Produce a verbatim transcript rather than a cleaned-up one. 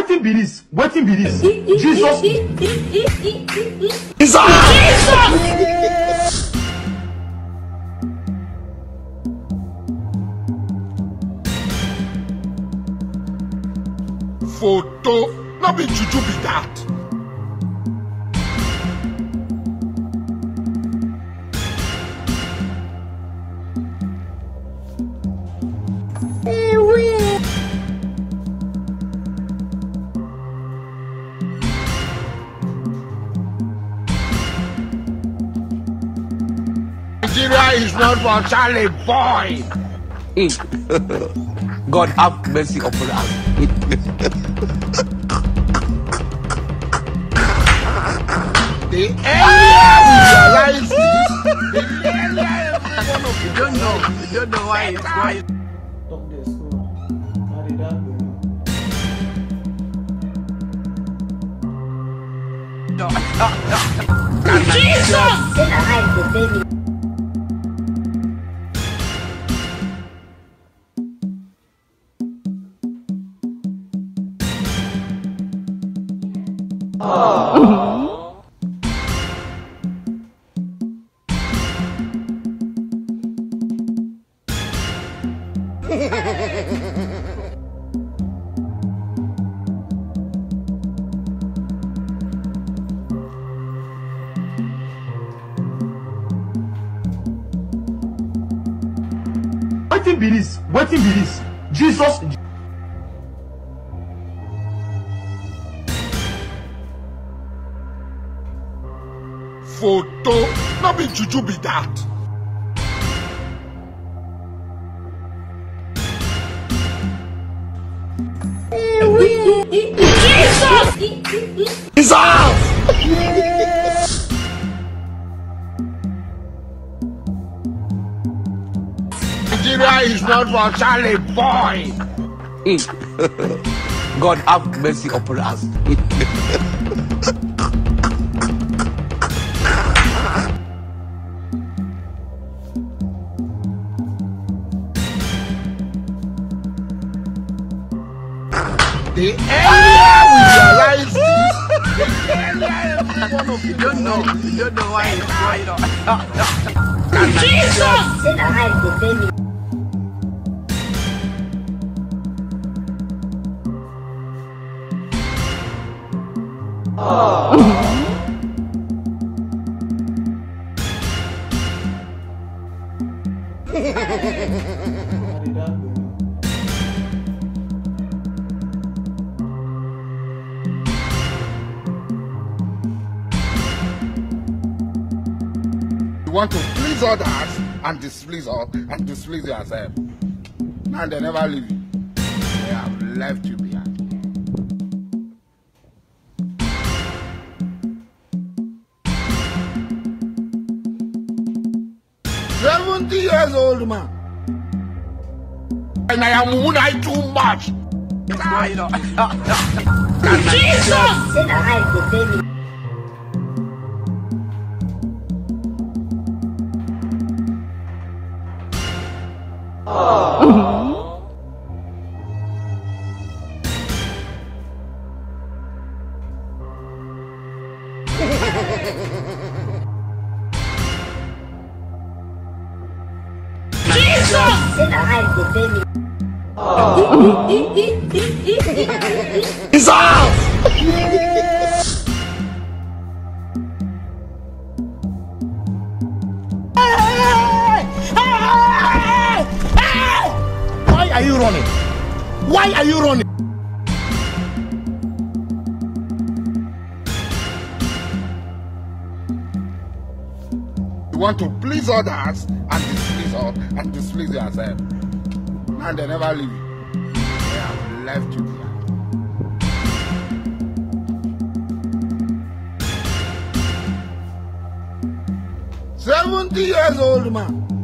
Wetin be this? Wetin be this? Jesus! Jesus! Photo, not be juju be that. Nigeria is not for Charlie boy. God have mercy upon us. The earlier we realize this, the earlier everyone of You don't know. You don't know why it's going. Talk the school. How did that go? Jesus! Wetin be this? Wetin be this? Jesus! Photo, not be juju be that. Jesus! Nigeria is not for Charlie boy. God have mercy upon us. The earlier we realize this, the earlier everyone of You don't know. You don't know why it's going on. Jesus! How did that go? You want to please others and displease us and displease yourself. And they never leave you. They have left you behind. Seventy years old man. And I am wounded too much. It's going on. Jesus! Why are you running? Why are you running? You want to please others and displease us and displease yourself. And they never leave you. They have left you behind. Seventy years old man.